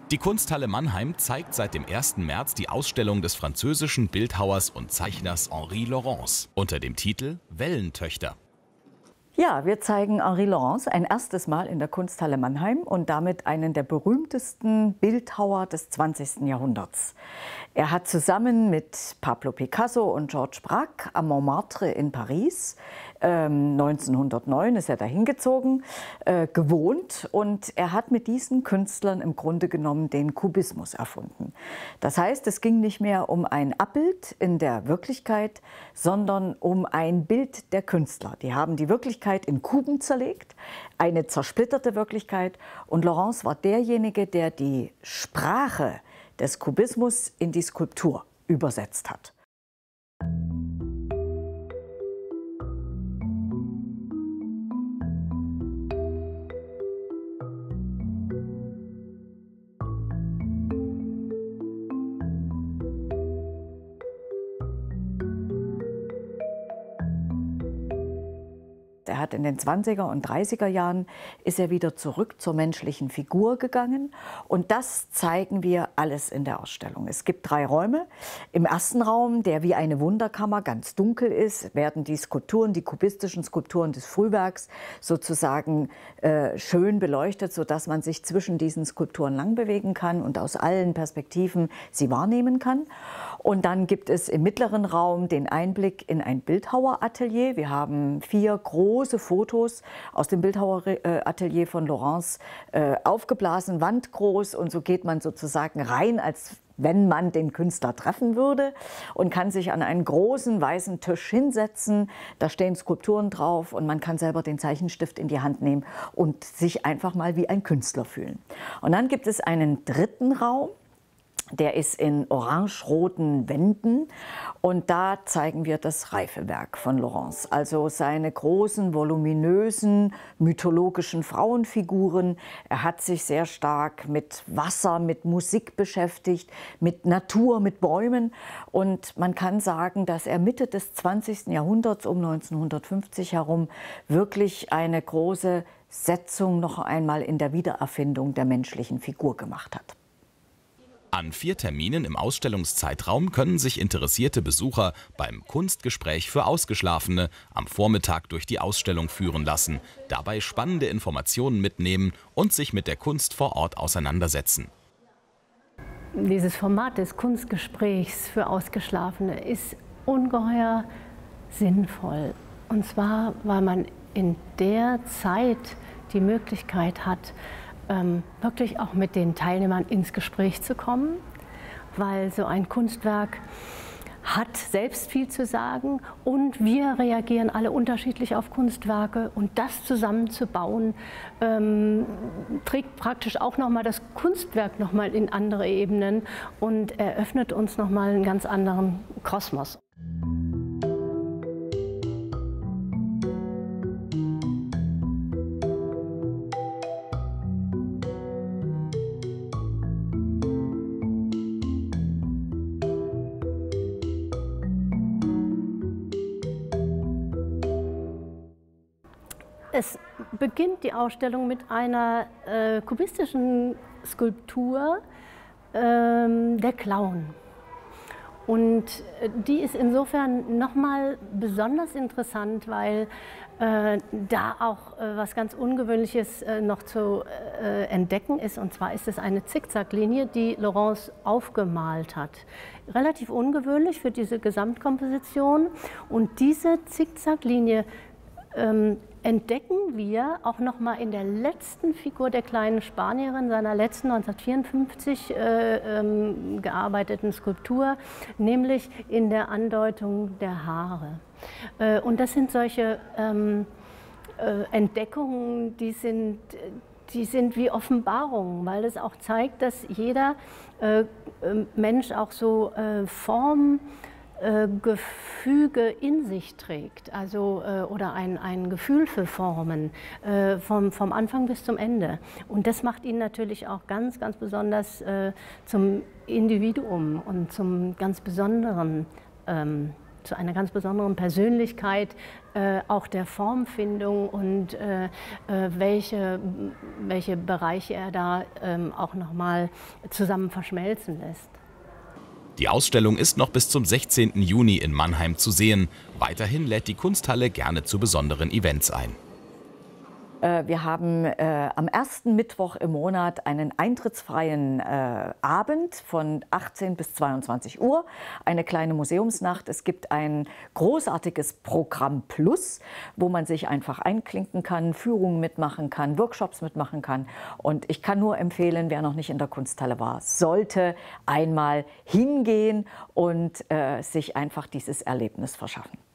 Die Kunsthalle Mannheim zeigt seit dem 1. März die Ausstellung des französischen Bildhauers und Zeichners Henri Laurens unter dem Titel Wellentöchter. Ja, wir zeigen Henri Laurens ein erstes Mal in der Kunsthalle Mannheim und damit einen der berühmtesten Bildhauer des 20. Jahrhunderts. Er hat zusammen mit Pablo Picasso und Georges Braque am Montmartre in Paris, 1909 ist er dahin gezogen, gewohnt, und er hat mit diesen Künstlern im Grunde genommen den Kubismus erfunden. Das heißt, es ging nicht mehr um ein Abbild in der Wirklichkeit, sondern um ein Bild der Künstler. Die haben die Wirklichkeit in Kuben zerlegt, eine zersplitterte Wirklichkeit, und Laurens war derjenige, der die Sprache des Kubismus in die Skulptur übersetzt hat. Er hat in den 20er und 30er Jahren ist er wieder zurück zur menschlichen Figur gegangen, und das zeigen wir alles in der Ausstellung. Es gibt 3 Räume. Im ersten Raum, der wie eine Wunderkammer ganz dunkel ist, werden die Skulpturen, die kubistischen Skulpturen des Frühwerks sozusagen schön beleuchtet, sodass man sich zwischen diesen Skulpturen lang bewegen kann und aus allen Perspektiven sie wahrnehmen kann. Und dann gibt es im mittleren Raum den Einblick in ein Bildhaueratelier. Wir haben 4 große Fotos aus dem Bildhaueratelier von Laurens aufgeblasen, wandgroß, und so geht man sozusagen rein, als wenn man den Künstler treffen würde, und kann sich an einen großen weißen Tisch hinsetzen. Da stehen Skulpturen drauf und man kann selber den Zeichenstift in die Hand nehmen und sich einfach mal wie ein Künstler fühlen. Und dann gibt es einen dritten Raum. Der ist in orange-roten Wänden, und da zeigen wir das Reifewerk von Laurens, also seine großen, voluminösen, mythologischen Frauenfiguren. Er hat sich sehr stark mit Wasser, mit Musik beschäftigt, mit Natur, mit Bäumen, und man kann sagen, dass er Mitte des 20. Jahrhunderts, um 1950 herum, wirklich eine große Setzung noch einmal in der Wiedererfindung der menschlichen Figur gemacht hat. An 4 Terminen im Ausstellungszeitraum können sich interessierte Besucher beim Kunstgespräch für Ausgeschlafene am Vormittag durch die Ausstellung führen lassen, dabei spannende Informationen mitnehmen und sich mit der Kunst vor Ort auseinandersetzen. Dieses Format des Kunstgesprächs für Ausgeschlafene ist ungeheuer sinnvoll. Und zwar, weil man in der Zeit die Möglichkeit hat, wirklich auch mit den Teilnehmern ins Gespräch zu kommen, weil so ein Kunstwerk hat selbst viel zu sagen, und wir reagieren alle unterschiedlich auf Kunstwerke, und das zusammenzubauen trägt praktisch auch nochmal das Kunstwerk nochmal in andere Ebenen und eröffnet uns nochmal einen ganz anderen Kosmos. Es beginnt die Ausstellung mit einer kubistischen Skulptur, der Clown. Und die ist insofern nochmal besonders interessant, weil da auch was ganz Ungewöhnliches noch zu entdecken ist. Und zwar ist es eine Zickzacklinie, die Laurens aufgemalt hat. Relativ ungewöhnlich für diese Gesamtkomposition. Und diese Zickzacklinie entdecken wir auch noch mal in der letzten Figur der kleinen Spanierin, seiner letzten 1954 gearbeiteten Skulptur, nämlich in der Andeutung der Haare. Und das sind solche Entdeckungen, die sind wie Offenbarungen, weil es auch zeigt, dass jeder Mensch auch so Gefüge in sich trägt, also oder ein Gefühl für Formen vom Anfang bis zum Ende. Und das macht ihn natürlich auch ganz, ganz zum Individuum und zum ganz Besonderen zu einer ganz besonderen Persönlichkeit, auch der Formfindung und welche Bereiche er da auch nochmal zusammen verschmelzen lässt. Die Ausstellung ist noch bis zum 16. Juni in Mannheim zu sehen. Weiterhin lädt die Kunsthalle gerne zu besonderen Events ein. Wir haben am ersten Mittwoch im Monat einen eintrittsfreien Abend von 18 bis 22 Uhr, eine kleine Museumsnacht. Es gibt ein großartiges Programm Plus, wo man sich einfach einklinken kann, Führungen mitmachen kann, Workshops mitmachen kann. Und ich kann nur empfehlen, wer noch nicht in der Kunsthalle war, sollte einmal hingehen und sich einfach dieses Erlebnis verschaffen.